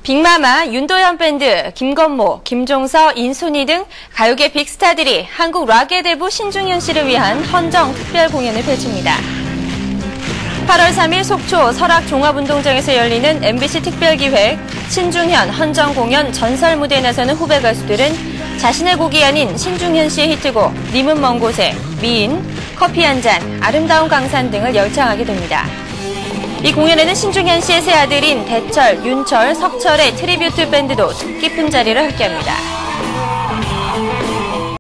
빅마마, 윤도현 밴드, 김건모, 김종서, 인순이 등 가요계 빅스타들이 한국 락의 대부 신중현 씨를 위한 헌정 특별 공연을 펼칩니다. 8월 3일 속초 설악종합운동장에서 열리는 MBC 특별기획 신중현 헌정 공연 전설 무대에 나서는 후배 가수들은 자신의 곡이 아닌 신중현 씨의 히트곡 님은 먼 곳에, 미인, 커피 한 잔, 아름다운 강산 등을 열창하게 됩니다. 이 공연에는 신중현 씨의 세 아들인 대철, 윤철, 석철의 트리뷰트 밴드도 뜻깊은 자리를 함께합니다.